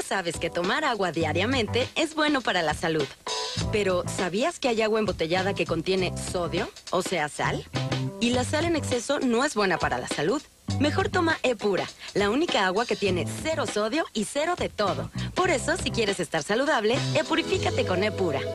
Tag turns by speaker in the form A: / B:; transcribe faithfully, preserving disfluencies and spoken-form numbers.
A: sabes que tomar agua diariamente es bueno para la salud. Pero, ¿sabías que hay agua embotellada que contiene sodio, o sea, sal? Y la sal en exceso no es buena para la salud. Mejor toma Epura, la única agua que tiene cero sodio y cero de todo. Por eso, si quieres estar saludable, epurifícate con Epura.